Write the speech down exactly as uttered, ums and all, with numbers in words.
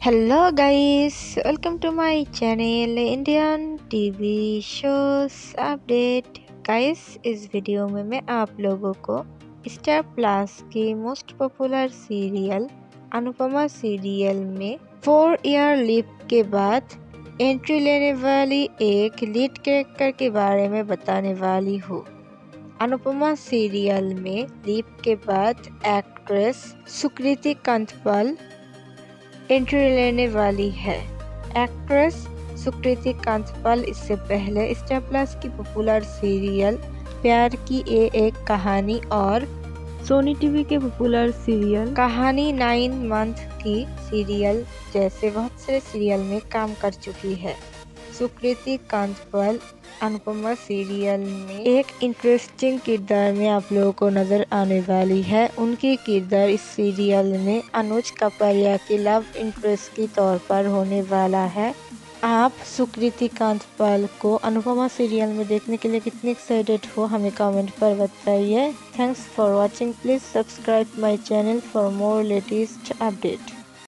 Hello guys, welcome to my channel Indian TV shows update. Guys, इस video में मैं आप लोगों को स्टार प्लस की most popular serial Anupama serial में फोर ईयर लीप के बाद एंट्री लेने वाली एक लीड कैरेक्टर के बारे में बताने वाली हूँ। अनुपमा सीरियल में लीप के बाद एक्ट्रेस सुकृति कांतपाल एंट्री लेने वाली है। एक्ट्रेस सुकृति कांतपाल इससे पहले स्टार प्लस की पॉपुलर सीरियल प्यार की ये एक कहानी और सोनी टीवी के popular serial Kahaani nine month की सीरियल जैसे बहुत से सीरियल में काम कर चुकी है। सुकृति कांतपाल अनुपमा सीरियल में एक इंटरेस्टिंग किरदार में आप लोगों को नजर आने वाली है। उनकी किरदार इस सीरियल में अनुज कपाड़िया की लव इंटरेस्ट के तौर पर होने वाला है। आप सुकृति कांतपाल को अनुपमा सीरियल में देखने के लिए कितने एक्साइटेड हो हमें कमेंट पर बताइए। Thanks for watching. Please subscribe my channel for more latest update.